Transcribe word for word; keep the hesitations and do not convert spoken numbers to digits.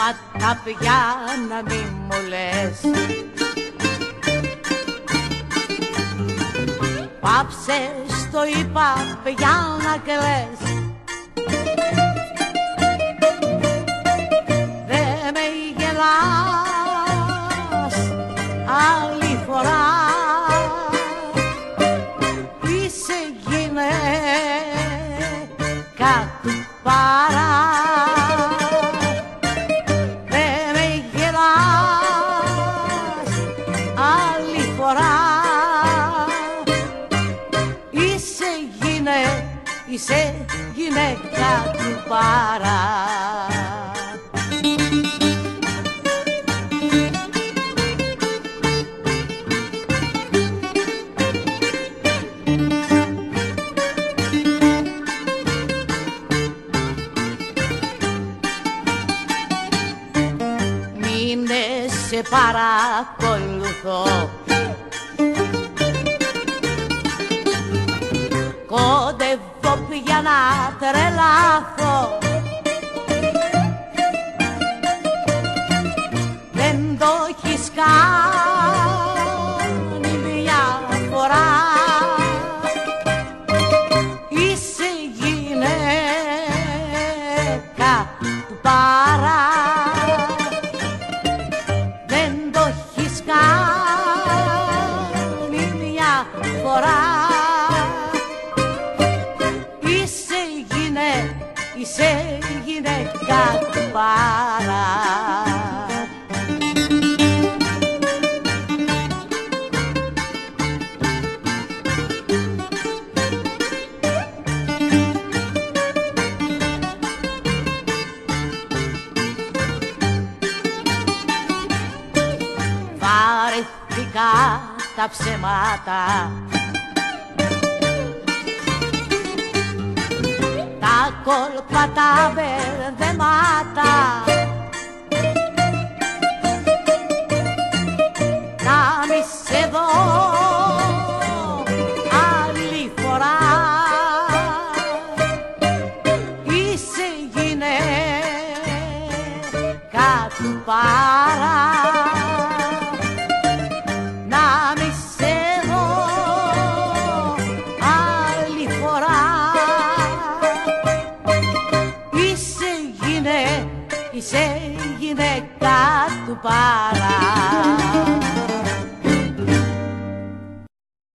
ψέματα πια να μη μου λες. Πάψε, στο είπα πια να κλαις. Δε με γελάς άλλη φορά, είσαι γυναίκα του παρά. Δε με γελάς άλλη φορά, είσαι γυναίκα, είσαι γυναίκα του παρά. Μήνες σε παρακολουθώ, κόντευω πια να τρελαθώ. Δεν το έχεις κάνει μια φορά, είσαι γυναίκα του παρά. Δεν το έχεις κάνει μια φορά, είσαι γυναίκα του παρά. Βαρεθήκα τα ψέματα, τα κόλπα, τα μπερδεμάτα, να μη σε δω άλλη φορά, είσαι γυναίκα του παρά. Να μη σε δω άλλη φορά, είσαι γυναίκα του παρά.